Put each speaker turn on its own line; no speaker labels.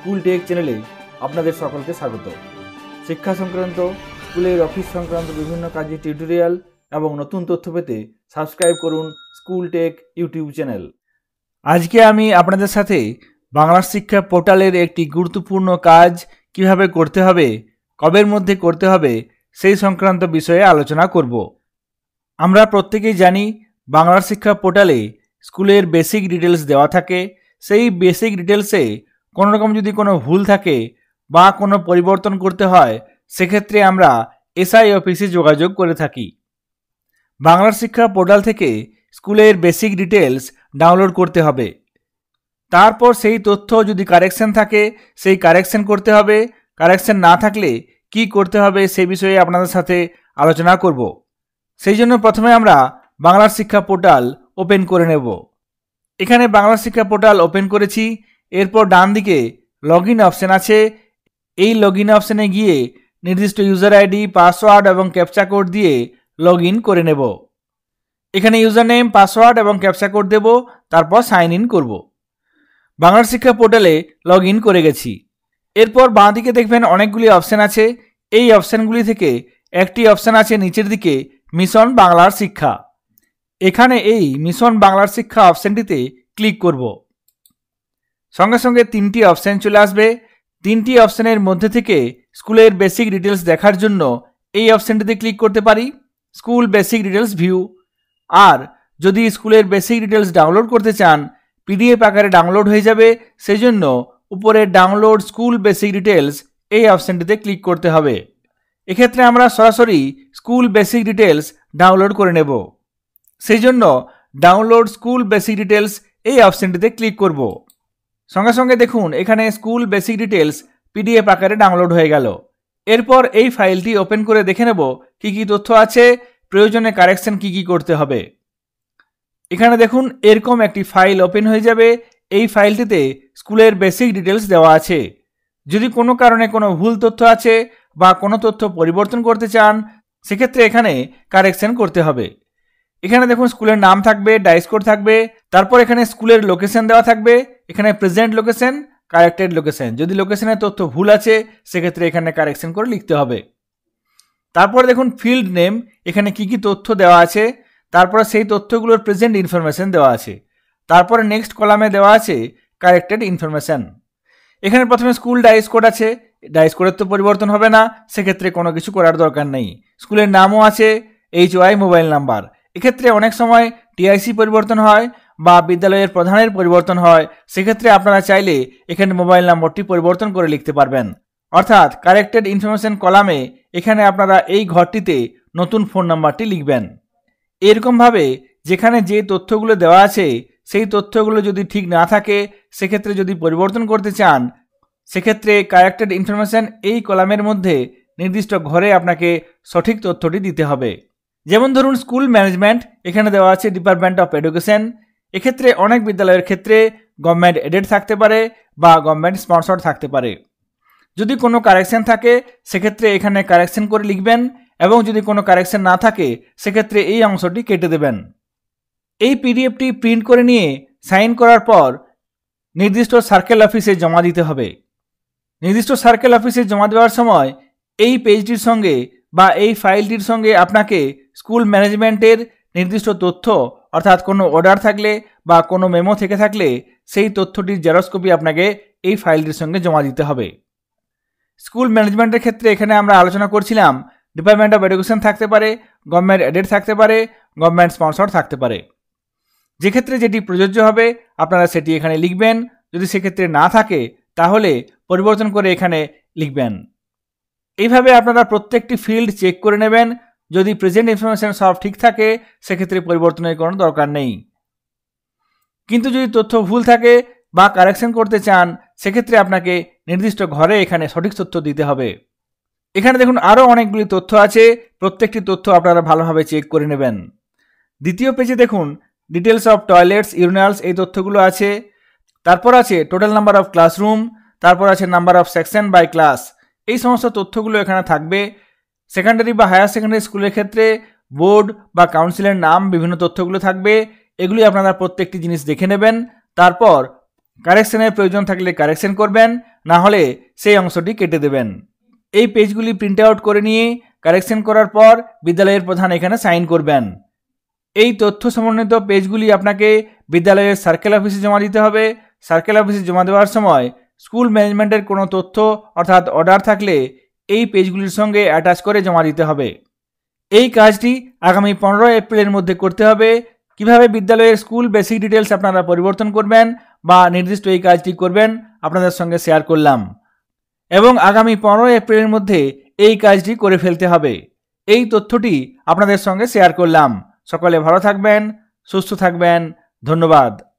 School take চ্যানেলে আপনাদের সকলকে স্বাগত। শিক্ষা সংক্রান্ত, স্কুলের অফিস সংক্রান্ত বিভিন্ন কাজের টিউটোরিয়াল এবং নতুন তথ্য পেতে সাবস্ক্রাইব করুন স্কুল টেক ইউটিউব চ্যানেল। আজকে আমি আপনাদের সাথে বাংলা শিক্ষা পোর্টালের একটি গুরুত্বপূর্ণ কাজ কিভাবে করতে হবে, কবের মধ্যে করতে হবে সেই সংক্রান্ত বিষয়ে আলোচনা করব। আমরা প্রত্যেকেই জানি বাংলা শিক্ষা পোর্টালে স্কুলের বেসিক ডিটেলস দেওয়া থাকে। সেই বেসিক ডিটেলসে কোনো রকম যদি কোনো ভুল থাকে বা কোনো পরিবর্তন করতে হয়, সেক্ষেত্রে আমরা এসআই অফিসে যোগাযোগ করে থাকি। বাংলা শিক্ষা পোর্টাল থেকে স্কুলের বেসিক ডিটেলস ডাউনলোড করতে হবে। তারপর সেই তথ্য যদি কারেকশন থাকে সেই কারেকশন করতে হবে, কারেকশন না থাকলে কি করতে হবে সে বিষয়ে আপনাদের সাথে আলোচনা করব। সেই জন্য প্রথমে আমরা বাংলা শিক্ষা পোর্টাল ওপেন করে নেব। এখানে বাংলা শিক্ষা পোর্টাল ওপেন করেছি। এরপর ডান দিকে লগ ইন অপশান আছে। এই লগ ইন অপশানে গিয়ে নির্দিষ্ট ইউজার আইডি, পাসওয়ার্ড এবং ক্যাপচা কোড দিয়ে লগ ইন করে নেব। এখানে ইউজার নেম, পাসওয়ার্ড এবং ক্যাপচা কোড দেব, তারপর সাইন ইন করব। বাংলা শিক্ষা পোর্টালে লগ ইন করে গেছি। এরপর বাঁ দিকে দেখবেন অনেকগুলি অপশান আছে। এই অপশানগুলি থেকে একটি অপশান আছে নিচের দিকে, মিশন বাংলার শিক্ষা। এখানে এই মিশন বাংলার শিক্ষা অপশানটিতে ক্লিক করব। সঙ্গে সঙ্গে তিনটি অপশান চলে আসবে। তিনটি অপশানের মধ্যে থেকে স্কুলের বেসিক ডিটেলস দেখার জন্য এই অপশানটিতে ক্লিক করতে পারি, স্কুল বেসিক ডিটেলস ভিউ। আর যদি স্কুলের বেসিক ডিটেলস ডাউনলোড করতে চান, পিডিএফ আকারে ডাউনলোড হয়ে যাবে, সেই জন্য উপরে ডাউনলোড স্কুল বেসিক ডিটেলস এই অপশানটিতে ক্লিক করতে হবে। এক্ষেত্রে আমরা সরাসরি স্কুল বেসিক ডিটেলস ডাউনলোড করে নেব। সেই জন্য ডাউনলোড স্কুল বেসিক ডিটেলস এই অপশানটিতে ক্লিক করব। সঙ্গে সঙ্গে দেখুন এখানে স্কুল বেসিক ডিটেলস পিডিএফ আকারে ডাউনলোড হয়ে গেল। এরপর এই ফাইলটি ওপেন করে দেখে নেব কি কি তথ্য আছে, প্রয়োজনে কারেকশন কি করতে হবে। এখানে দেখুন এরকম একটি ফাইল ওপেন হয়ে যাবে। এই ফাইলটিতে স্কুলের বেসিক ডিটেলস দেওয়া আছে। যদি কোনো কারণে কোনো ভুল তথ্য আছে বা কোনো তথ্য পরিবর্তন করতে চান, সেক্ষেত্রে এখানে কারেকশন করতে হবে। এখানে দেখুন স্কুলের নাম থাকবে, ডাইস কোড থাকবে, তারপর এখানে স্কুলের লোকেশন দেওয়া থাকবে। এখানে প্রেজেন্ট লোকেশন, কারেক্টেড লোকেশন। যদি লোকেশনের তথ্য ভুল আছে সেক্ষেত্রে এখানে কারেকশন করে লিখতে হবে। তারপরে দেখুন ফিল্ড নেম, এখানে কি তথ্য দেওয়া আছে, তারপরে সেই তথ্যগুলোর প্রেজেন্ট ইনফরমেশন দেওয়া আছে। তারপরে নেক্সট কলামে দেওয়া আছে কারেক্টেড ইনফরমেশন। এখানে প্রথমে স্কুল ডাইস কোড আছে, ডাইস কোডের তো পরিবর্তন হবে না, সেক্ষেত্রে কোনো কিছু করার দরকার নেই। স্কুলের নামও আছে, HY মোবাইল নাম্বার। এক্ষেত্রে অনেক সময় টিআইসি পরিবর্তন হয় বা বিদ্যালয়ের প্রধানের পরিবর্তন হয়, সেক্ষেত্রে আপনারা চাইলে এখানে মোবাইল নম্বরটি পরিবর্তন করে লিখতে পারবেন। অর্থাৎ কারেক্টেড ইনফরমেশন কলামে এখানে আপনারা এই ঘরটিতে নতুন ফোন নাম্বারটি লিখবেন। এরকমভাবে যেখানে যে তথ্যগুলো দেওয়া আছে সেই তথ্যগুলো যদি ঠিক না থাকে, সেক্ষেত্রে যদি পরিবর্তন করতে চান, সেক্ষেত্রে কারেক্টেড ইনফরমেশন এই কলামের মধ্যে নির্দিষ্ট ঘরে আপনাকে সঠিক তথ্যটি দিতে হবে। যেমন ধরুন স্কুল ম্যানেজমেন্ট, এখানে দেওয়া আছে ডিপার্টমেন্ট অফ এডুকেশন। এক্ষেত্রে অনেক বিদ্যালয়ের ক্ষেত্রে গভর্নমেন্ট এডেড থাকতে পারে বা গভর্নমেন্ট স্পন্সর থাকতে পারে। যদি কোনো কারেকশন থাকে সেক্ষেত্রে এখানে কারেকশন করে লিখবেন, এবং যদি কোনো কারেকশন না থাকে সেক্ষেত্রে এই অংশটি কেটে দেবেন। এই পিডিএফটি প্রিন্ট করে নিয়ে সাইন করার পর নির্দিষ্ট সার্কেল অফিসে জমা দিতে হবে। নির্দিষ্ট সার্কেল অফিসে জমা দেওয়ার সময় এই পেজটির সঙ্গে বা এই ফাইলটির সঙ্গে আপনাকে স্কুল ম্যানেজমেন্টের নির্দিষ্ট তথ্য, অর্থাৎ কোনো অর্ডার থাকলে বা কোনো মেমো থেকে থাকলে সেই তথ্যটির জেরক্স কপি আপনাকে এই ফাইলটির সঙ্গে জমা দিতে হবে। স্কুল ম্যানেজমেন্টের ক্ষেত্রে এখানে আমরা আলোচনা করছিলাম ডিপার্টমেন্ট অফ এডুকেশন থাকতে পারে, গভর্নমেন্ট এডেড থাকতে পারে, গভর্নমেন্ট স্পন্সর থাকতে পারে। যে ক্ষেত্রে যেটি প্রযোজ্য হবে আপনারা সেটি এখানে লিখবেন। যদি সেক্ষেত্রে না থাকে তাহলে পরিবর্তন করে এখানে লিখবেন। এইভাবে আপনারা প্রত্যেকটি ফিল্ড চেক করে নেবেন। যদি প্রেজেন্ট ইনফরমেশন সব ঠিক থাকে সেক্ষেত্রে পরিবর্তনের কোনো দরকার নেই। কিন্তু যদি তথ্য ভুল থাকে বা কারেকশন করতে চান, সেক্ষেত্রে আপনাকে নির্দিষ্ট ঘরে এখানে সঠিক তথ্য দিতে হবে। এখানে দেখুন আরও অনেকগুলি তথ্য আছে, প্রত্যেকটি তথ্য আপনারা ভালোভাবে চেক করে নেবেন। দ্বিতীয় পেজে দেখুন ডিটেলস অফ টয়লেটস, ইউরিনালস, এই তথ্যগুলো আছে। তারপর আছে টোটাল নাম্বার অফ ক্লাসরুম, তারপর আছে number of section by class. এই সমস্ত তথ্যগুলো এখানে থাকবে। সেকেন্ডারি বা হায়ার সেকেন্ডারি স্কুলের ক্ষেত্রে বোর্ড বা কাউন্সিলের নাম, বিভিন্ন তথ্যগুলো থাকবে। এগুলি আপনারা প্রত্যেকটি জিনিস দেখে নেবেন। তারপর কারেকশনের প্রয়োজন থাকলে কারেকশন করবেন, না হলে সেই অংশটি কেটে দেবেন। এই পেজগুলি প্রিন্ট আউট করে নিয়ে কারেকশন করার পর বিদ্যালয়ের প্রধান এখানে সাইন করবেন। এই তথ্য সমন্বিত পেজগুলি আপনাকে বিদ্যালয়ের সার্কেল অফিসে জমা দিতে হবে। সার্কেল অফিসে জমা দেওয়ার সময় স্কুল ম্যানেজমেন্টের কোনো তথ্য অর্থাৎ অর্ডার থাকলে এই পেজগুলির সঙ্গে অ্যাটাচ করে জমা দিতে হবে। এই কাজটি আগামী 15 এপ্রিলের মধ্যে করতে হবে। কিভাবে বিদ্যালয়ের স্কুল বেসিক ডিটেলস আপনারা পরিবর্তন করবেন বা নির্দিষ্ট এই কাজটি করবেন আপনাদের সঙ্গে শেয়ার করলাম, এবং আগামী 15 এপ্রিলের মধ্যে এই কাজটি করে ফেলতে হবে। এই তথ্যটি আপনাদের সঙ্গে শেয়ার করলাম। সকলে ভালো থাকবেন, সুস্থ থাকবেন। ধন্যবাদ।